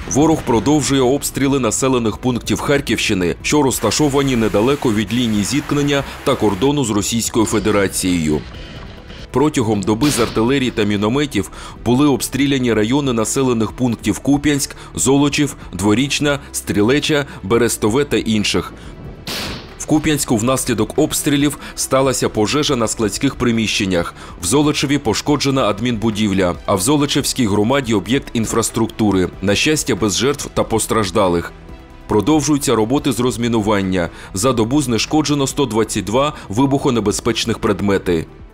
Ворог продовжує обстріли населених пунктів Харківщини, що розташовані недалеко від лінії зіткнення та кордону з Російською Федерацією. Протягом доби з артилерії та мінометів були обстріляні райони населених пунктів Куп'янськ, Золочів, Дворічна, Стрілеча, Берестове та інших. В Куп'янську внаслідок обстрілів сталася пожежа на складських приміщеннях. В Золочеві пошкоджена адмінбудівля, а в Золочевській громаді об'єкт інфраструктури. На щастя, без жертв та постраждалих. Продовжуються роботи з розмінування. За добу знешкоджено 122 вибухонебезпечних предмети.